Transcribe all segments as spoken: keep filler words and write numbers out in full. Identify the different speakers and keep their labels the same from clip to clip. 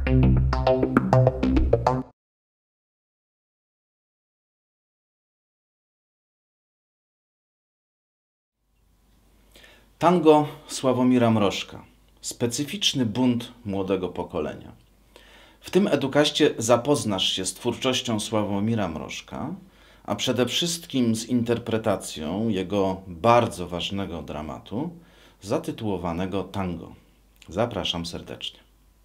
Speaker 1: Tango Sławomira Mrożka. Specyficzny bunt młodego pokolenia. W tym edukaście zapoznasz się z twórczością Sławomira Mrożka, a przede wszystkim z interpretacją jego bardzo ważnego dramatu zatytułowanego Tango. Zapraszam serdecznie.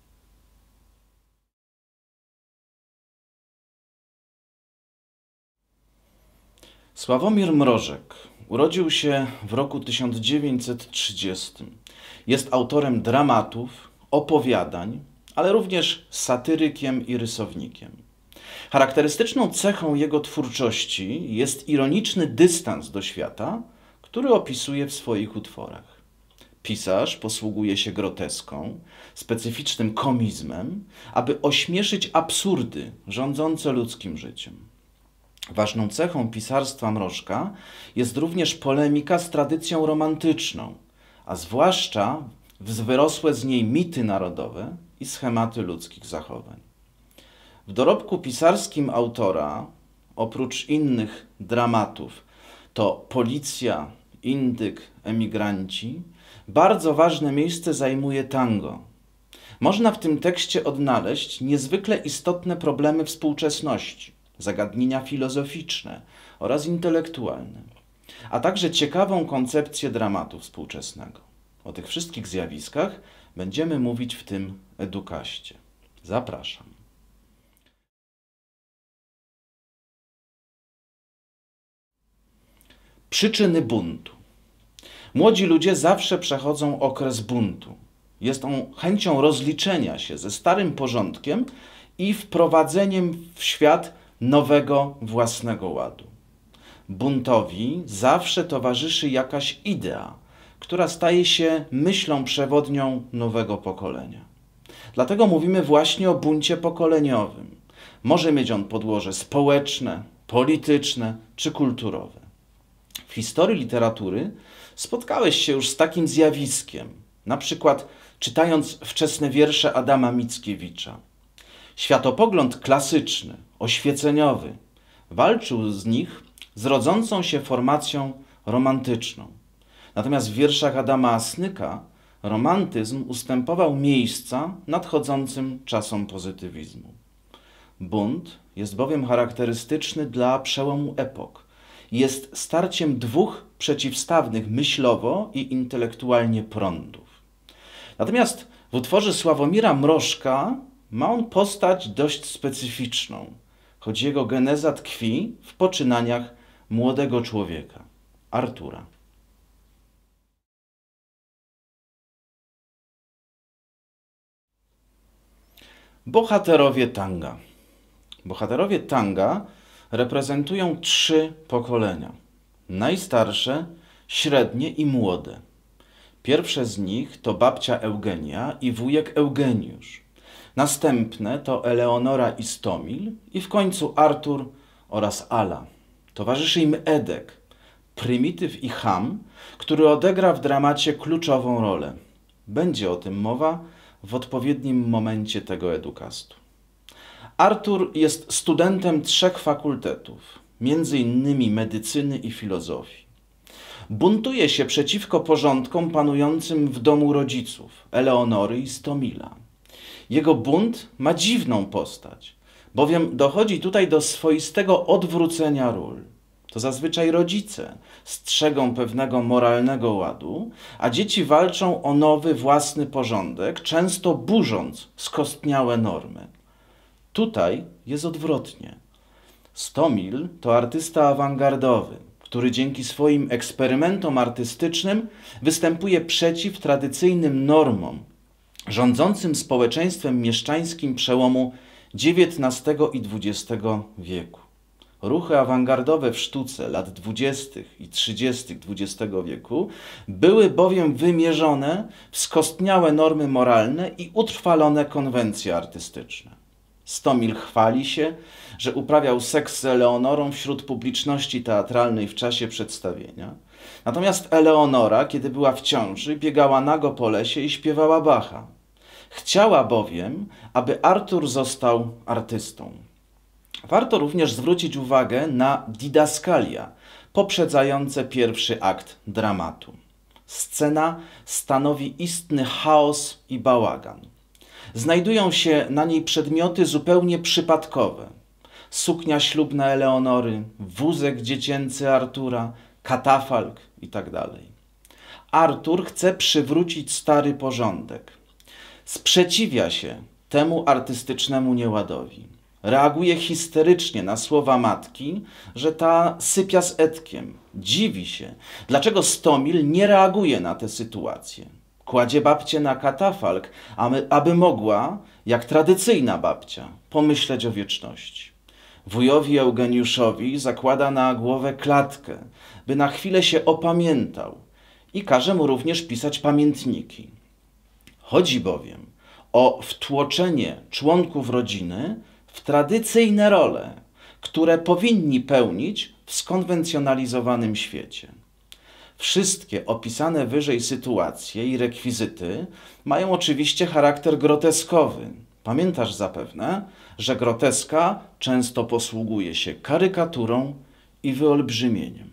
Speaker 1: Sławomir Mrożek urodził się w roku tysiąc dziewięćset trzydziestym. Jest autorem dramatów, opowiadań, ale również satyrykiem i rysownikiem. Charakterystyczną cechą jego twórczości jest ironiczny dystans do świata, który opisuje w swoich utworach. Pisarz posługuje się groteską, specyficznym komizmem, aby ośmieszyć absurdy rządzące ludzkim życiem. Ważną cechą pisarstwa Mrożka jest również polemika z tradycją romantyczną, a zwłaszcza wyrosłe z niej mity narodowe i schematy ludzkich zachowań. W dorobku pisarskim autora, oprócz innych dramatów, to Policja, Indyk, Emigranci, bardzo ważne miejsce zajmuje tango. Można w tym tekście odnaleźć niezwykle istotne problemy współczesności, zagadnienia filozoficzne oraz intelektualne, a także ciekawą koncepcję dramatu współczesnego. O tych wszystkich zjawiskach będziemy mówić w tym edukaście. Zapraszam. Przyczyny buntu. Młodzi ludzie zawsze przechodzą okres buntu. Jest on chęcią rozliczenia się ze starym porządkiem i wprowadzeniem w świat nowego, własnego ładu. Buntowi zawsze towarzyszy jakaś idea, która staje się myślą przewodnią nowego pokolenia. Dlatego mówimy właśnie o buncie pokoleniowym. Może mieć on podłoże społeczne, polityczne czy kulturowe. W historii literatury spotkałeś się już z takim zjawiskiem, na przykład czytając wczesne wiersze Adama Mickiewicza. Światopogląd klasyczny, oświeceniowy, walczył z nich z rodzącą się formacją romantyczną. Natomiast w wierszach Adama Asnyka romantyzm ustępował miejsca nadchodzącym czasom pozytywizmu. Bunt jest bowiem charakterystyczny dla przełomu epok. Jest starciem dwóch przeciwstawnych myślowo i intelektualnie prądów. Natomiast w utworze Sławomira Mrożka ma on postać dość specyficzną, choć jego geneza tkwi w poczynaniach młodego człowieka, Artura. Bohaterowie tanga. Bohaterowie tanga reprezentują trzy pokolenia. Najstarsze, średnie i młode. Pierwsze z nich to babcia Eugenia i wujek Eugeniusz. Następne to Eleonora i Stomil i w końcu Artur oraz Ala. Towarzyszy im Edek, prymityw i cham, który odegra w dramacie kluczową rolę. Będzie o tym mowa w odpowiednim momencie tego edukastu. Artur jest studentem trzech fakultetów, między innymi medycyny i filozofii. Buntuje się przeciwko porządkom panującym w domu rodziców, Eleonory i Stomila. Jego bunt ma dziwną postać, bowiem dochodzi tutaj do swoistego odwrócenia ról. To zazwyczaj rodzice strzegą pewnego moralnego ładu, a dzieci walczą o nowy, własny porządek, często burząc skostniałe normy. Tutaj jest odwrotnie. Stomil to artysta awangardowy, który dzięki swoim eksperymentom artystycznym występuje przeciw tradycyjnym normom rządzącym społeczeństwem mieszczańskim przełomu dziewiętnastego i dwudziestego wieku. Ruchy awangardowe w sztuce lat dwudziestych i trzydziestych dwudziestego wieku były bowiem wymierzone w skostniałe normy moralne i utrwalone konwencje artystyczne. Stomil chwali się, że uprawiał seks z Eleonorą wśród publiczności teatralnej w czasie przedstawienia. Natomiast Eleonora, kiedy była w ciąży, biegała nago po lesie i śpiewała Bacha. Chciała bowiem, aby Artur został artystą. Warto również zwrócić uwagę na didaskalia poprzedzające pierwszy akt dramatu. Scena stanowi istny chaos i bałagan. Znajdują się na niej przedmioty zupełnie przypadkowe. Suknia ślubna Eleonory, wózek dziecięcy Artura, katafalk itd. Artur chce przywrócić stary porządek. Sprzeciwia się temu artystycznemu nieładowi. Reaguje histerycznie na słowa matki, że ta sypia z Edkiem. Dziwi się, dlaczego Stomil nie reaguje na tę sytuację. Kładzie babcię na katafalk, aby, aby mogła, jak tradycyjna babcia, pomyśleć o wieczności. Wujowi Eugeniuszowi zakłada na głowę klatkę, by na chwilę się opamiętał i każe mu również pisać pamiętniki. Chodzi bowiem o wtłoczenie członków rodziny w tradycyjne role, które powinni pełnić w skonwencjonalizowanym świecie. Wszystkie opisane wyżej sytuacje i rekwizyty mają oczywiście charakter groteskowy. Pamiętasz zapewne, że groteska często posługuje się karykaturą i wyolbrzymieniem.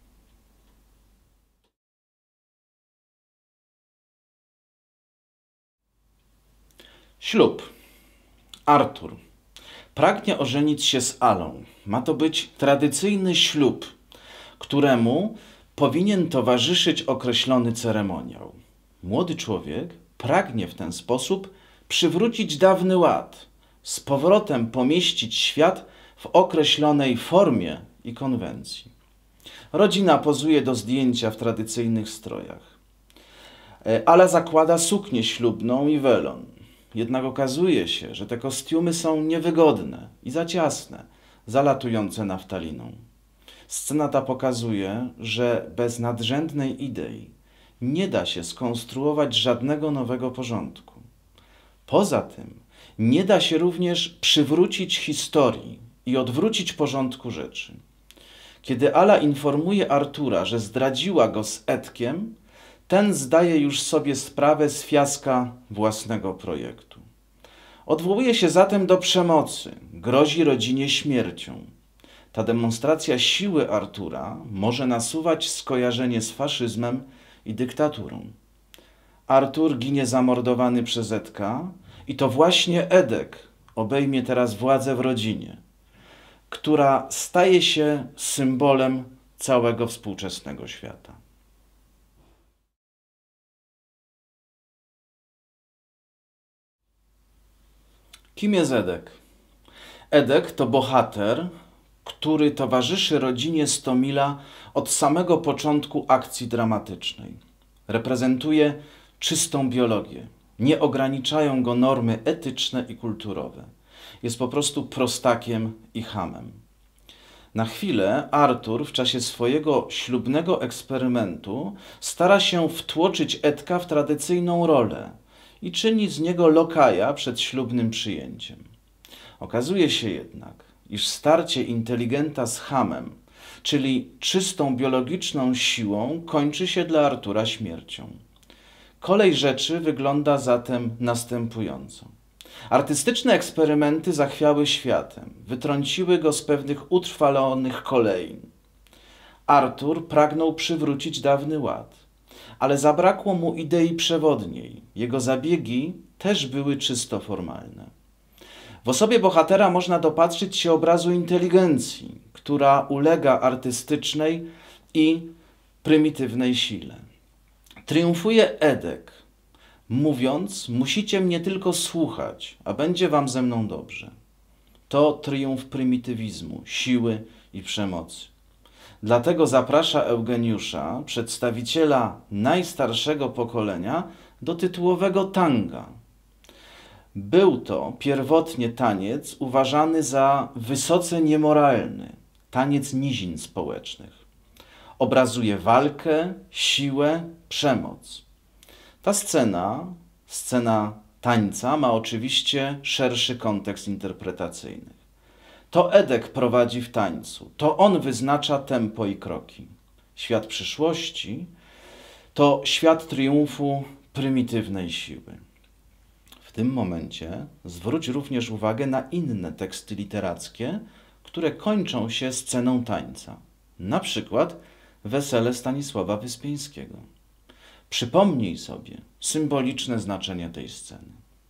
Speaker 1: Ślub. Artur pragnie ożenić się z Alą. Ma to być tradycyjny ślub, któremu powinien towarzyszyć określony ceremoniał. Młody człowiek pragnie w ten sposób przywrócić dawny ład, z powrotem pomieścić świat w określonej formie i konwencji. Rodzina pozuje do zdjęcia w tradycyjnych strojach. Ala zakłada suknię ślubną i welon. Jednak okazuje się, że te kostiumy są niewygodne i za ciasne, zalatujące naftaliną. Scena ta pokazuje, że bez nadrzędnej idei nie da się skonstruować żadnego nowego porządku. Poza tym nie da się również przywrócić historii i odwrócić porządku rzeczy. Kiedy Ala informuje Artura, że zdradziła go z Edkiem, ten zdaje już sobie sprawę z fiaska własnego projektu. Odwołuje się zatem do przemocy, grozi rodzinie śmiercią. Ta demonstracja siły Artura może nasuwać skojarzenie z faszyzmem i dyktaturą. Artur ginie zamordowany przez Edka i to właśnie Edek obejmie teraz władzę w rodzinie, która staje się symbolem całego współczesnego świata. Kim jest Edek? Edek to bohater, który towarzyszy rodzinie Stomila od samego początku akcji dramatycznej. Reprezentuje czystą biologię. Nie ograniczają go normy etyczne i kulturowe. Jest po prostu prostakiem i chamem. Na chwilę Artur w czasie swojego ślubnego eksperymentu stara się wtłoczyć Edka w tradycyjną rolę i czyni z niego lokaja przed ślubnym przyjęciem. Okazuje się jednak, iż starcie inteligenta z chamem, czyli czystą biologiczną siłą, kończy się dla Artura śmiercią. Kolej rzeczy wygląda zatem następująco. Artystyczne eksperymenty zachwiały światem, wytrąciły go z pewnych utrwalonych kolei. Artur pragnął przywrócić dawny ład, ale zabrakło mu idei przewodniej. Jego zabiegi też były czysto formalne. W osobie bohatera można dopatrzyć się obrazu inteligencji, która ulega artystycznej i prymitywnej sile. Triumfuje Edek, mówiąc: musicie mnie tylko słuchać, a będzie wam ze mną dobrze. To triumf prymitywizmu, siły i przemocy. Dlatego zaprasza Eugeniusza, przedstawiciela najstarszego pokolenia, do tytułowego tanga. Był to pierwotnie taniec uważany za wysoce niemoralny, taniec nizin społecznych. Obrazuje walkę, siłę, przemoc. Ta scena, scena tańca, ma oczywiście szerszy kontekst interpretacyjny. To Edek prowadzi w tańcu, to on wyznacza tempo i kroki. Świat przyszłości to świat triumfu prymitywnej siły. W tym momencie zwróć również uwagę na inne teksty literackie, które kończą się sceną tańca, na przykład Wesele Stanisława Wyspiańskiego. Przypomnij sobie symboliczne znaczenie tej sceny.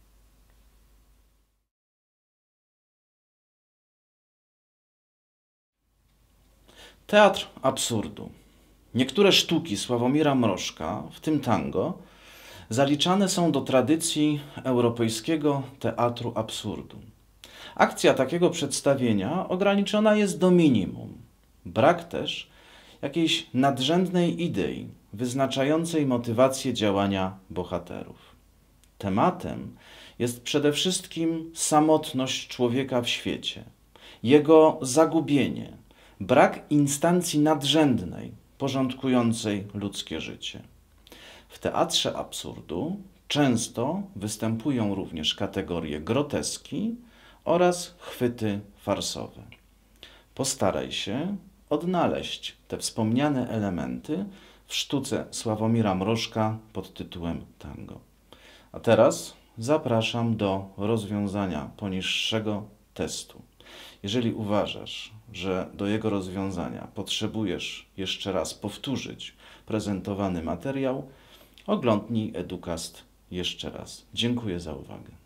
Speaker 1: Teatr absurdu. Niektóre sztuki Sławomira Mrożka, w tym tango, zaliczane są do tradycji europejskiego teatru absurdu. Akcja takiego przedstawienia ograniczona jest do minimum. Brak też jakiejś nadrzędnej idei wyznaczającej motywację działania bohaterów. Tematem jest przede wszystkim samotność człowieka w świecie, jego zagubienie, brak instancji nadrzędnej porządkującej ludzkie życie. W teatrze absurdu często występują również kategorie groteski oraz chwyty farsowe. Postaraj się odnaleźć te wspomniane elementy w sztuce Sławomira Mrożka pod tytułem Tango. A teraz zapraszam do rozwiązania poniższego testu. Jeżeli uważasz, że do jego rozwiązania potrzebujesz jeszcze raz powtórzyć prezentowany materiał, oglądnij Edukast jeszcze raz. Dziękuję za uwagę.